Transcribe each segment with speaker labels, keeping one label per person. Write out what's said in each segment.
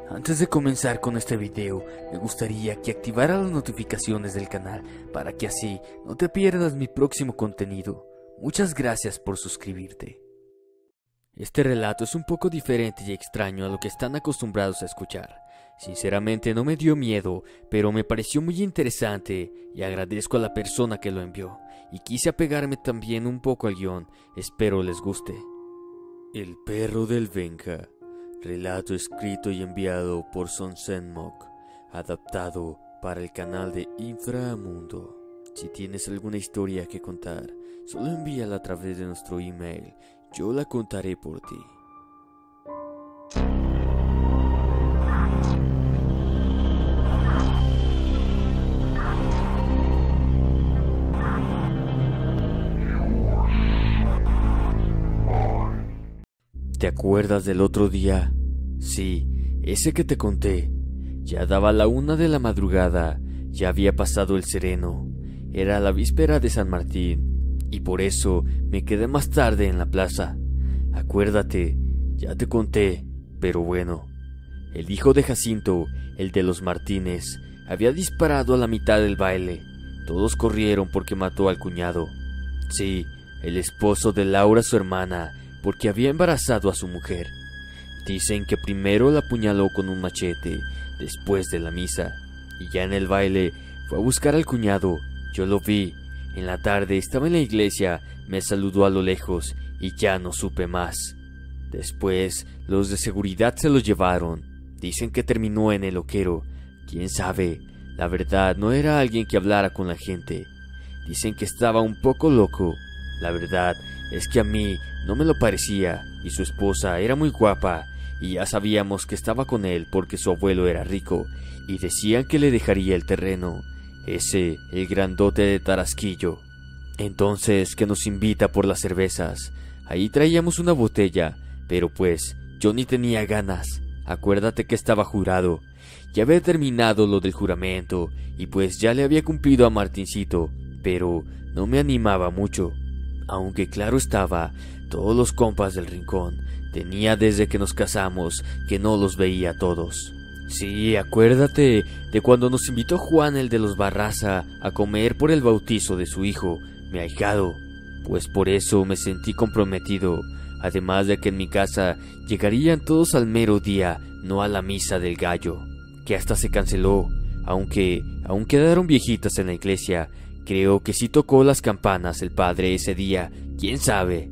Speaker 1: Antes de comenzar con este video, me gustaría que activaras las notificaciones del canal para que así no te pierdas mi próximo contenido. Muchas gracias por suscribirte. Este relato es un poco diferente y extraño a lo que están acostumbrados a escuchar. Sinceramente no me dio miedo, pero me pareció muy interesante y agradezco a la persona que lo envió. Y quise apegarme también un poco al guión, espero les guste. El perro del Benja. Relato escrito y enviado por Son Senmok, adaptado para el canal de Inframundo. Si tienes alguna historia que contar, solo envíala a través de nuestro email, yo la contaré por ti. ¿Te acuerdas del otro día? Sí, ese que te conté. Ya daba la 1 de la madrugada, ya había pasado el sereno. Era la víspera de San Martín, y por eso me quedé más tarde en la plaza. Acuérdate, ya te conté, pero bueno. El hijo de Jacinto, el de los Martínez, había disparado a la mitad del baile. Todos corrieron porque mató al cuñado. Sí, el esposo de Laura, su hermana, porque había embarazado a su mujer. Dicen que primero la apuñaló con un machete, después de la misa, y ya en el baile fue a buscar al cuñado. Yo lo vi. En la tarde estaba en la iglesia, me saludó a lo lejos y ya no supe más. Después los de seguridad se lo llevaron. Dicen que terminó en el loquero. ¿Quién sabe? La verdad, no era alguien que hablara con la gente. Dicen que estaba un poco loco. La verdad es que a mí no me lo parecía, y su esposa era muy guapa, y ya sabíamos que estaba con él porque su abuelo era rico, y decían que le dejaría el terreno, ese, el grandote de Tarasquillo. Entonces que nos invita por las cervezas. Ahí traíamos una botella, pero pues yo ni tenía ganas. Acuérdate que estaba jurado. Ya había terminado lo del juramento, y pues ya le había cumplido a Martincito, pero no me animaba mucho. Aunque claro estaba, todos los compas del rincón, tenía desde que nos casamos que no los veía a todos. Sí, acuérdate de cuando nos invitó Juan el de los Barraza a comer por el bautizo de su hijo, mi ahijado. Pues por eso me sentí comprometido, además de que en mi casa llegarían todos al mero día, no a la misa del gallo, que hasta se canceló, aunque aún quedaron viejitas en la iglesia. Creo que sí tocó las campanas el padre ese día, quién sabe.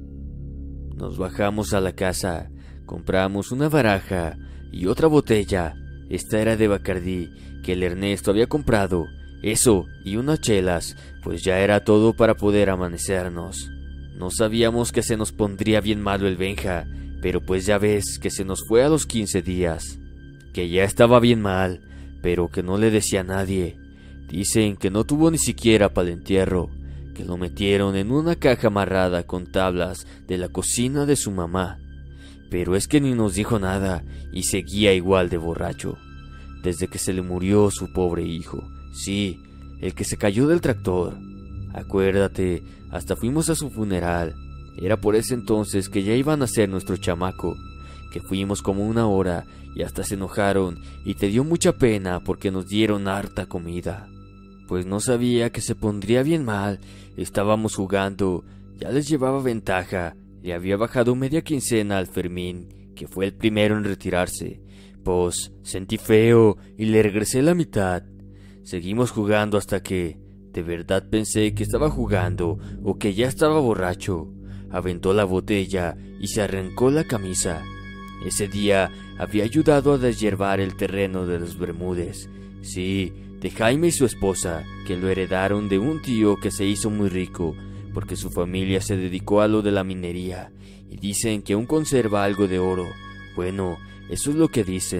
Speaker 1: Nos bajamos a la casa, compramos una baraja y otra botella. Esta era de Bacardí, que el Ernesto había comprado. Eso y unas chelas, pues ya era todo para poder amanecernos. No sabíamos que se nos pondría bien malo el Benja, pero pues ya ves que se nos fue a los 15 días. Que ya estaba bien mal, pero que no le decía a nadie. Dicen que no tuvo ni siquiera para el entierro, que lo metieron en una caja amarrada con tablas de la cocina de su mamá. Pero es que ni nos dijo nada y seguía igual de borracho, desde que se le murió su pobre hijo. Sí, el que se cayó del tractor. Acuérdate, hasta fuimos a su funeral. Era por ese entonces que ya iba a nacer nuestro chamaco, que fuimos como 1 hora y hasta se enojaron y te dio mucha pena porque nos dieron harta comida. Pues no sabía que se pondría bien mal. Estábamos jugando, ya les llevaba ventaja. Le había bajado media quincena al Fermín, que fue el primero en retirarse. Pues sentí feo y le regresé la mitad. Seguimos jugando hasta que, de verdad pensé que estaba jugando o que ya estaba borracho. Aventó la botella y se arrancó la camisa. Ese día había ayudado a deshiervar el terreno de los Bermúdez. Sí, de Jaime y su esposa, que lo heredaron de un tío que se hizo muy rico, porque su familia se dedicó a lo de la minería, y dicen que aún conserva algo de oro. Bueno, eso es lo que dicen.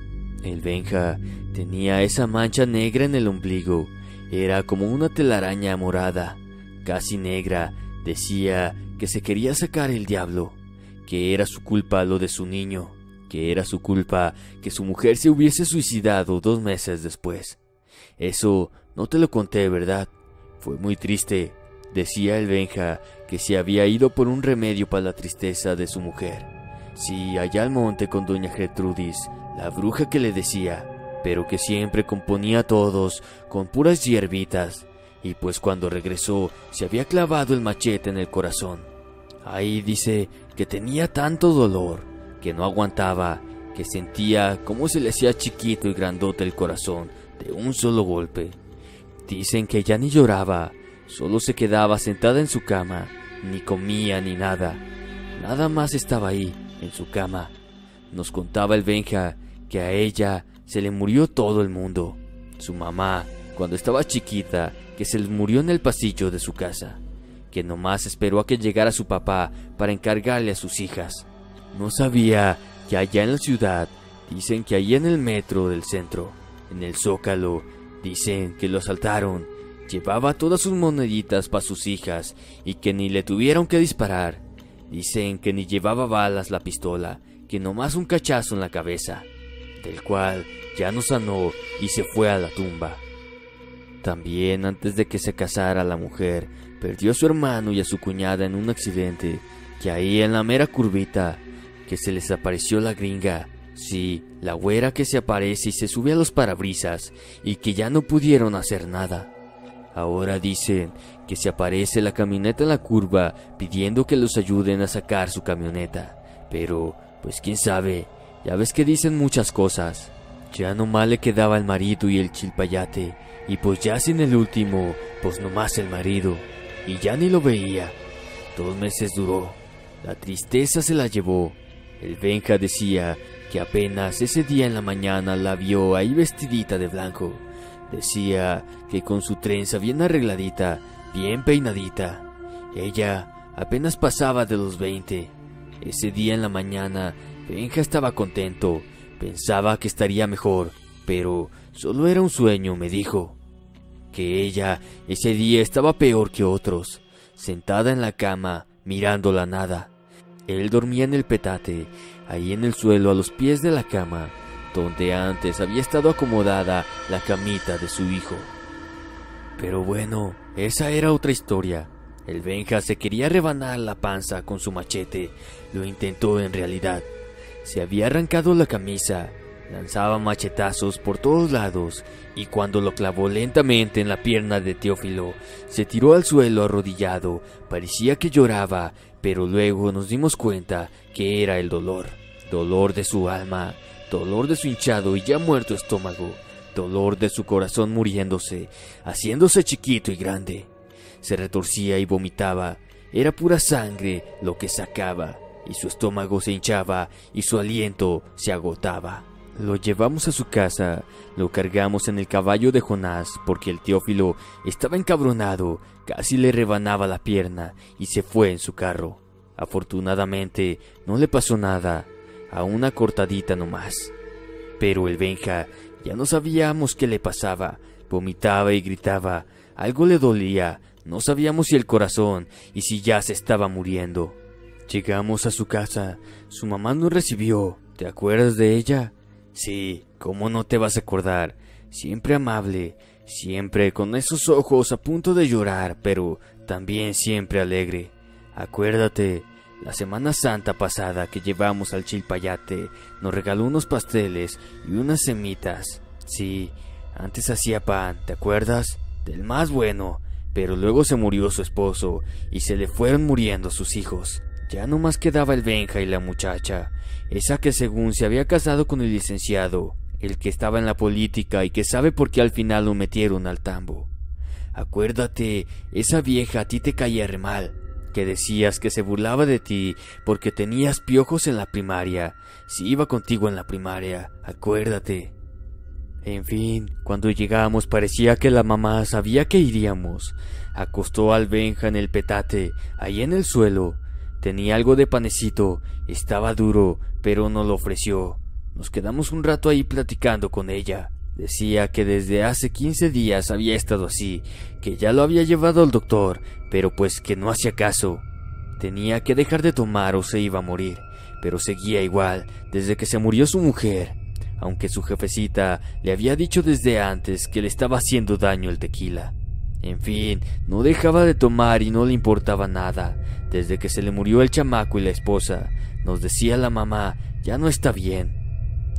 Speaker 1: El Benja tenía esa mancha negra en el ombligo, era como una telaraña morada, casi negra. Decía que se quería sacar el diablo, que era su culpa lo de su niño, que era su culpa que su mujer se hubiese suicidado 2 meses después. Eso no te lo conté, ¿verdad? Fue muy triste. Decía el Benja que se había ido por un remedio para la tristeza de su mujer. Sí, allá al monte con doña Gertrudis, la bruja que le decía, pero que siempre componía a todos con puras hierbitas, y pues cuando regresó se había clavado el machete en el corazón. Ahí dice que tenía tanto dolor que no aguantaba, que sentía cómo se le hacía chiquito y grandote el corazón de un solo golpe. Dicen que ya ni lloraba, solo se quedaba sentada en su cama, ni comía ni nada. Nada más estaba ahí, en su cama. Nos contaba el Benja que a ella se le murió todo el mundo. Su mamá, cuando estaba chiquita, que se le murió en el pasillo de su casa, que nomás esperó a que llegara su papá para encargarle a sus hijas. No sabía que allá en la ciudad, dicen que ahí en el metro del centro, en el Zócalo, dicen que lo asaltaron. Llevaba todas sus moneditas para sus hijas y que ni le tuvieron que disparar. Dicen que ni llevaba balas la pistola, que nomás un cachazo en la cabeza, del cual ya no sanó y se fue a la tumba. También antes de que se casara la mujer, perdió a su hermano y a su cuñada en un accidente, que ahí en la mera curvita, que se les apareció la gringa, sí, la güera que se aparece y se sube a los parabrisas, y que ya no pudieron hacer nada. Ahora dicen que se aparece la camioneta en la curva pidiendo que los ayuden a sacar su camioneta, pero pues quién sabe, ya ves que dicen muchas cosas. Ya nomás le quedaba el marido y el chilpayate, y pues ya sin el último, pues nomás el marido, y ya ni lo veía. 2 meses duró, la tristeza se la llevó. El Benja decía que apenas ese día en la mañana la vio ahí vestidita de blanco. Decía que con su trenza bien arregladita, bien peinadita. Ella apenas pasaba de los 20. Ese día en la mañana, Benja estaba contento. Pensaba que estaría mejor, pero solo era un sueño, me dijo. Que ella ese día estaba peor que otros, sentada en la cama, mirando la nada. Él dormía en el petate, ahí en el suelo a los pies de la cama, donde antes había estado acomodada la camita de su hijo. Pero bueno, esa era otra historia. El Benja se quería rebanar la panza con su machete. Lo intentó en realidad. Se había arrancado la camisa, lanzaba machetazos por todos lados, y cuando lo clavó lentamente en la pierna de Teófilo, se tiró al suelo arrodillado. Parecía que lloraba, pero luego nos dimos cuenta que era el dolor. Dolor de su alma, dolor de su hinchado y ya muerto estómago, dolor de su corazón muriéndose, haciéndose chiquito y grande. Se retorcía y vomitaba, era pura sangre lo que sacaba, y su estómago se hinchaba y su aliento se agotaba. Lo llevamos a su casa, lo cargamos en el caballo de Jonás porque el Teófilo estaba encabronado, casi le rebanaba la pierna y se fue en su carro. Afortunadamente no le pasó nada, a una cortadita nomás. Pero el Benja ya no sabíamos qué le pasaba, vomitaba y gritaba, algo le dolía, no sabíamos si el corazón y si ya se estaba muriendo. Llegamos a su casa, su mamá nos recibió, ¿te acuerdas de ella? Sí, ¿cómo no te vas a acordar? Siempre amable, siempre con esos ojos a punto de llorar, pero también siempre alegre. Acuérdate, la Semana Santa pasada que llevamos al Chilpayate, nos regaló unos pasteles y unas semitas. Sí, antes hacía pan, ¿te acuerdas? Del más bueno, pero luego se murió su esposo y se le fueron muriendo sus hijos. Ya nomás quedaba el Benja y la muchacha, esa que según se había casado con el licenciado, el que estaba en la política y que sabe por qué al final lo metieron al tambo. Acuérdate, esa vieja a ti te caía re mal, que decías que se burlaba de ti porque tenías piojos en la primaria, si iba contigo en la primaria, acuérdate. En fin, cuando llegamos parecía que la mamá sabía que iríamos. Acostó al Benja en el petate, ahí en el suelo. Tenía algo de panecito, estaba duro, pero no lo ofreció. Nos quedamos un rato ahí platicando con ella. Decía que desde hace 15 días había estado así, que ya lo había llevado al doctor, pero pues que no hacía caso. Tenía que dejar de tomar o se iba a morir, pero seguía igual desde que se murió su mujer, aunque su jefecita le había dicho desde antes que le estaba haciendo daño el tequila. En fin, no dejaba de tomar y no le importaba nada. Desde que se le murió el chamaco y la esposa, nos decía la mamá, ya no está bien.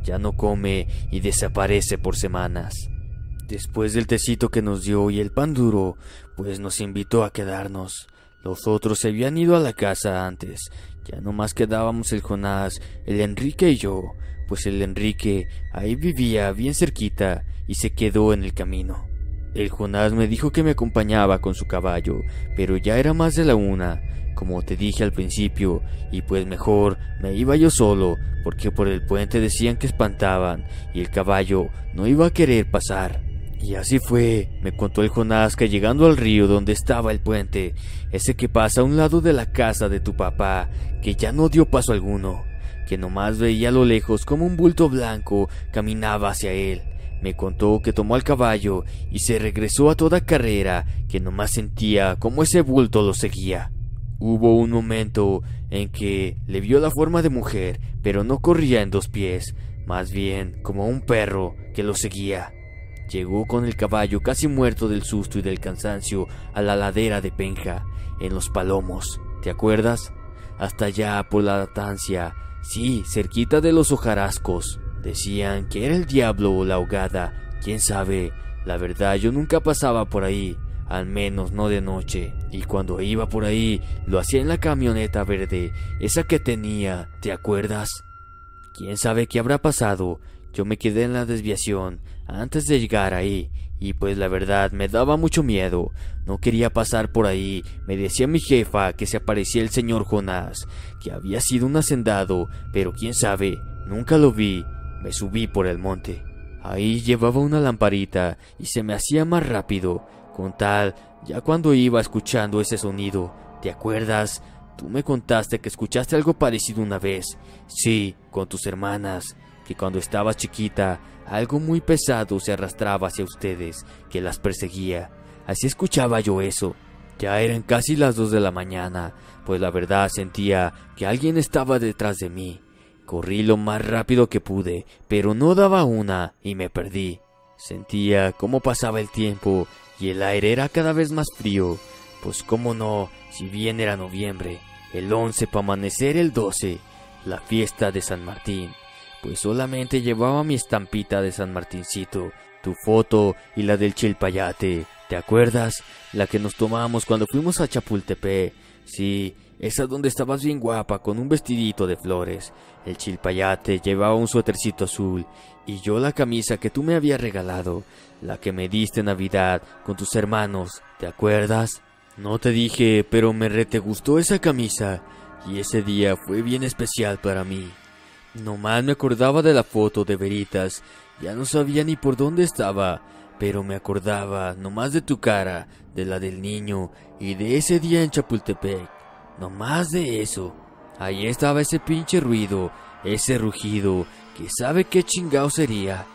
Speaker 1: ya no come y desaparece por semanas. Después del tecito que nos dio y el pan duro, pues nos invitó a quedarnos. Los otros se habían ido a la casa antes, ya nomás quedábamos el Jonás, el Enrique y yo, pues el Enrique ahí vivía bien cerquita y se quedó en el camino. El Jonás me dijo que me acompañaba con su caballo, pero ya era más de la 1, como te dije al principio, y pues mejor me iba yo solo, porque por el puente decían que espantaban, y el caballo no iba a querer pasar. Y así fue, me contó el Jonás que llegando al río donde estaba el puente, ese que pasa a un lado de la casa de tu papá, que ya no dio paso alguno, que nomás veía a lo lejos como un bulto blanco caminaba hacia él. Me contó que tomó al caballo y se regresó a toda carrera, que nomás sentía como ese bulto lo seguía. Hubo un momento en que le vio la forma de mujer, pero no corría en 2 pies, más bien como un perro que lo seguía. Llegó con el caballo casi muerto del susto y del cansancio a la ladera de Penja, en Los Palomos, ¿te acuerdas? Hasta allá por la Latancia, sí, cerquita de los hojarascos. Decían que era el diablo o la ahogada, quién sabe. La verdad yo nunca pasaba por ahí, al menos no de noche, y cuando iba por ahí lo hacía en la camioneta verde, esa que tenía, ¿te acuerdas? Quién sabe qué habrá pasado. Yo me quedé en la desviación antes de llegar ahí, y pues la verdad me daba mucho miedo. No quería pasar por ahí. Me decía mi jefa que se aparecía el señor Jonás, que había sido un hacendado, pero quién sabe, nunca lo vi. Me subí por el monte. Ahí llevaba una lamparita y se me hacía más rápido, con tal, ya cuando iba escuchando ese sonido. ¿Te acuerdas? Tú me contaste que escuchaste algo parecido una vez. Sí, con tus hermanas, que cuando estabas chiquita, algo muy pesado se arrastraba hacia ustedes, que las perseguía. Así escuchaba yo eso. Ya eran casi las 2 de la mañana, pues la verdad sentía que alguien estaba detrás de mí. Corrí lo más rápido que pude, pero no daba una y me perdí. Sentía cómo pasaba el tiempo y el aire era cada vez más frío. Pues cómo no, si bien era noviembre, el 11 para amanecer el 12, la fiesta de San Martín. Pues solamente llevaba mi estampita de San Martincito, tu foto y la del Chilpayate. ¿Te acuerdas? La que nos tomamos cuando fuimos a Chapultepec. Sí, esa donde estabas bien guapa con un vestidito de flores. El Chilpayate llevaba un suétercito azul y yo la camisa que tú me habías regalado, la que me diste en Navidad con tus hermanos. ¿Te acuerdas? No te dije, pero me te gustó esa camisa y ese día fue bien especial para mí. Nomás me acordaba de la foto de veritas, ya no sabía ni por dónde estaba, pero me acordaba nomás de tu cara, de la del niño y de ese día en Chapultepec, nomás de eso. Ahí estaba ese pinche ruido, ese rugido, que sabe qué chingado sería.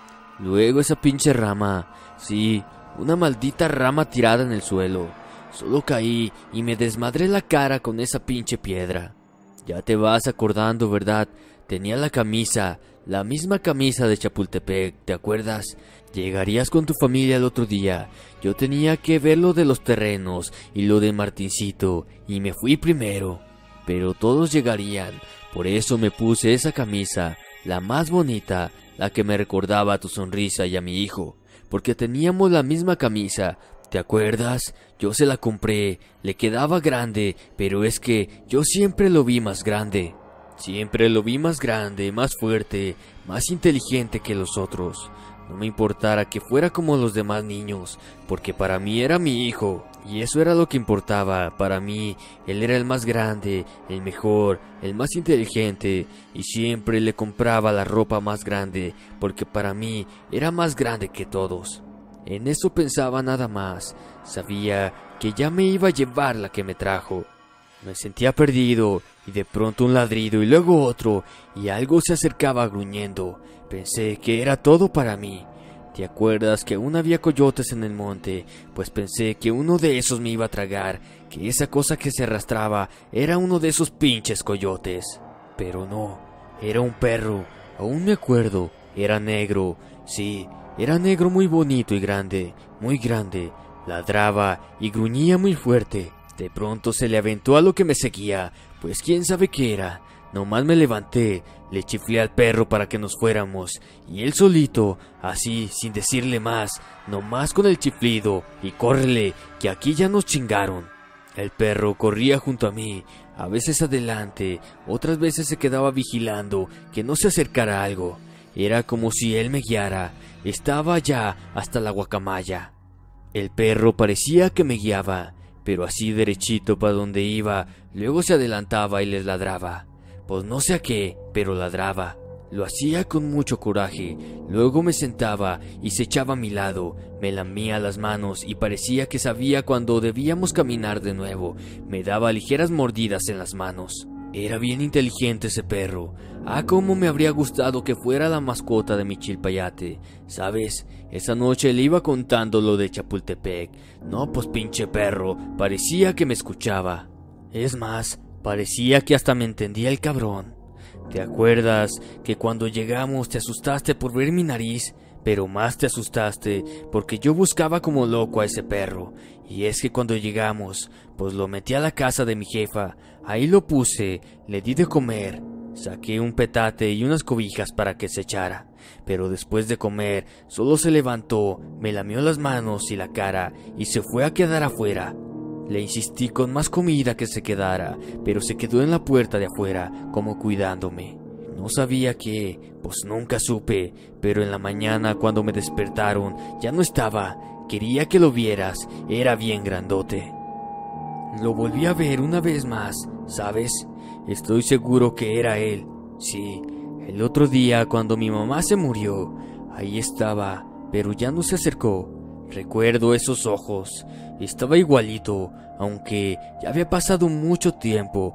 Speaker 1: Luego esa pinche rama, sí, una maldita rama tirada en el suelo. Solo caí y me desmadré la cara con esa pinche piedra. Ya te vas acordando, ¿verdad? Tenía la camisa, la misma camisa de Chapultepec, ¿te acuerdas? Llegarías con tu familia el otro día. Yo tenía que ver lo de los terrenos y lo de Martincito, y me fui primero. Pero todos llegarían, por eso me puse esa camisa, la más bonita, la que me recordaba a tu sonrisa y a mi hijo, porque teníamos la misma camisa. ¿Te acuerdas? Yo se la compré, le quedaba grande, pero es que yo siempre lo vi más grande. Siempre lo vi más grande, más fuerte, más inteligente que los otros. No me importara que fuera como los demás niños, porque para mí era mi hijo, y eso era lo que importaba. Para mí, él era el más grande, el mejor, el más inteligente, y siempre le compraba la ropa más grande, porque para mí era más grande que todos. En eso pensaba nada más. Sabía que ya me iba a llevar la que me trajo. Me sentía perdido, y de pronto un ladrido y luego otro, y algo se acercaba gruñendo. Pensé que era todo para mí. ¿Te acuerdas que aún había coyotes en el monte? Pues pensé que uno de esos me iba a tragar, que esa cosa que se arrastraba era uno de esos pinches coyotes. Pero no, era un perro, aún me acuerdo, era negro, sí, era negro muy bonito y grande, ladraba y gruñía muy fuerte. De pronto se le aventó a lo que me seguía, pues quién sabe qué era. Nomás me levanté, le chiflé al perro para que nos fuéramos, y él solito, así, sin decirle más, nomás con el chiflido, y córrele, que aquí ya nos chingaron. El perro corría junto a mí, a veces adelante, otras veces se quedaba vigilando que no se acercara algo. Era como si él me guiara, estaba ya hasta la guacamaya. El perro parecía que me guiaba, pero así derechito para donde iba, luego se adelantaba y les ladraba. Pues no sé a qué, pero ladraba. Lo hacía con mucho coraje, luego me sentaba y se echaba a mi lado, me lamía las manos y parecía que sabía cuando debíamos caminar de nuevo, me daba ligeras mordidas en las manos. Era bien inteligente ese perro. Cómo me habría gustado que fuera la mascota de mi chilpayate. ¿Sabes? Esa noche le iba contando lo de Chapultepec. No, pues pinche perro, parecía que me escuchaba. Es más, parecía que hasta me entendía el cabrón. ¿Te acuerdas que cuando llegamos te asustaste por ver mi nariz? Pero más te asustaste porque yo buscaba como loco a ese perro. Y es que cuando llegamos, pues lo metí a la casa de mi jefa. Ahí lo puse, le di de comer, saqué un petate y unas cobijas para que se echara. Pero después de comer, solo se levantó, me lamió las manos y la cara y se fue a quedar afuera. Le insistí con más comida que se quedara, pero se quedó en la puerta de afuera, como cuidándome. No sabía qué, pues nunca supe, pero en la mañana cuando me despertaron, ya no estaba. Quería que lo vieras, era bien grandote. Lo volví a ver una vez más, ¿sabes? Estoy seguro que era él. Sí, el otro día cuando mi mamá se murió, ahí estaba, pero ya no se acercó. Recuerdo esos ojos, estaba igualito, aunque ya había pasado mucho tiempo.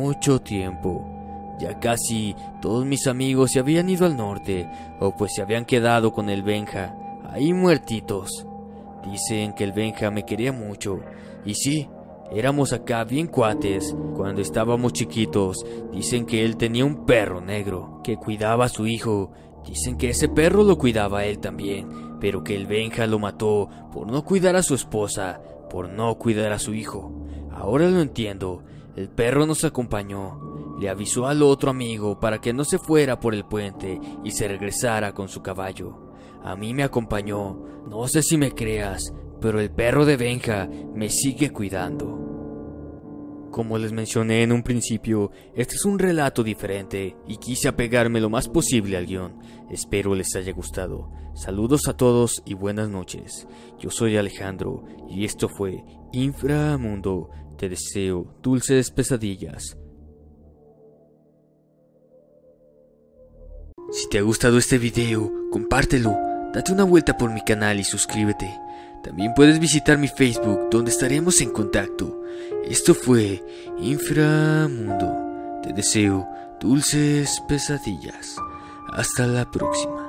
Speaker 1: Ya casi todos mis amigos se habían ido al norte, o pues se habían quedado con el Benja, ahí muertitos. Dicen que el Benja me quería mucho, y sí, éramos acá bien cuates. Cuando estábamos chiquitos, dicen que él tenía un perro negro, que cuidaba a su hijo. Dicen que ese perro lo cuidaba a él también, pero que el Benja lo mató por no cuidar a su esposa, por no cuidar a su hijo. Ahora lo entiendo, el perro nos acompañó, le avisó al otro amigo para que no se fuera por el puente y se regresara con su caballo. A mí me acompañó, no sé si me creas, pero el perro de Benja me sigue cuidando. Como les mencioné en un principio, este es un relato diferente y quise apegarme lo más posible al guión. Espero les haya gustado. Saludos a todos y buenas noches. Yo soy Alejandro y esto fue Inframundo. Te deseo dulces pesadillas. Si te ha gustado este video, compártelo, date una vuelta por mi canal y suscríbete. También puedes visitar mi Facebook, donde estaremos en contacto. Esto fue Inframundo. Te deseo dulces pesadillas. Hasta la próxima.